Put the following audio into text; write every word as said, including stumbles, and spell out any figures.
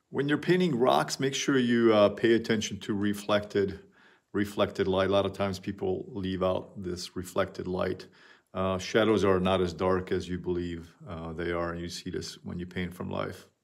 When you're painting rocks, make sure you uh, pay attention to reflected reflected light. A lot of times people leave out this reflected light. Uh, shadows are not as dark as you believe uh, they are, and you see this when you paint from life.